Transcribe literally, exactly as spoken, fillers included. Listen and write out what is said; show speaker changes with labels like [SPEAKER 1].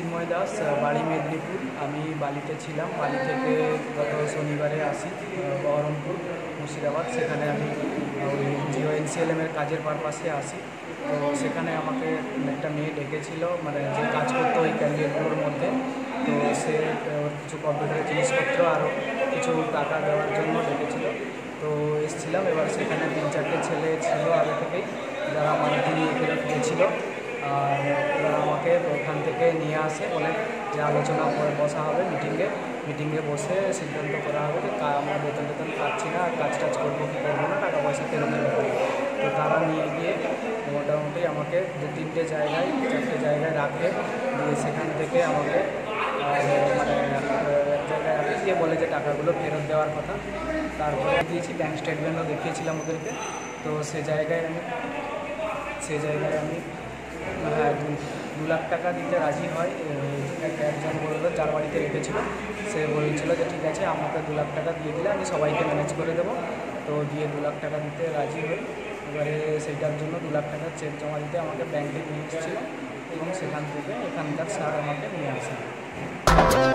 [SPEAKER 1] চিন্ময় দাস, বাড়ি মেদিনীপুর। আমি বালিতে ছিলাম। বালি থেকে গত শনিবারে আসি বহরমপুর মুর্শিদাবাদ। সেখানে আমি ওই জিও এনসিএলএমের কাজের পারপাসে আসি। তো সেখানে আমাকে একটা মেয়ে ডেকেছিল, মানে যে কাজ করতো ওই ক্যান্ডিডেটগুলোর মধ্যে। তো সে কিছু কম্পিউটারের জিনিসপত্র আরও কিছু টাকা দেওয়ার জন্য ডেকেছিল। তো এসেছিলাম। এবার সেখানে তিন চারটে ছেলে ছিল আগে থেকেই, যারা মারুতি নিয়ে গেছিলো। আর ওরা আমাকে ওখান থেকে নিয়ে আসে, বলে যে আলোচনা করে বসা হবে মিটিংয়ে মিটিংয়ে বসে সিদ্ধান্ত করা হবে যে আমরা বেতন টেতন পাচ্ছি না, কাজ টাজ করবো কি করবো না, টাকা পয়সা ফেরতের ব্যাপারে। তো তারা নিয়ে গিয়ে মোটামুটি আমাকে দু তিনটে জায়গায় চারটে জায়গায় রাখে, দিয়ে সেখান থেকে আমাকে মানে এক জায়গায় রাখে দিয়ে বলে যে টাকাগুলো ফেরত দেওয়ার কথা। তারপরে দিয়েছি, ব্যাঙ্ক স্টেটমেন্টও দেখিয়েছিলাম ওদেরকে। তো সে জায়গায় আমি সে জায়গায় আমি দু লাখ টাকা দিতে রাজি হয়। একজন বললো, যার বাড়িতে রেখেছিল, সে বলছিল যে ঠিক আছে আমাকে দু লাখ টাকা দিয়ে দিলে আমি সবাইকে ম্যানেজ করে দেবো। তো দিয়ে দু লাখ টাকা দিতে রাজি হই। এবারে সেইটার জন্য দু লাখ টাকার চেক জমা দিতে আমাকে ব্যাংকে নিয়ে এসেছিলো এবং সেখান থেকে এখানকার স্যার আমাকে নিয়ে আসেন।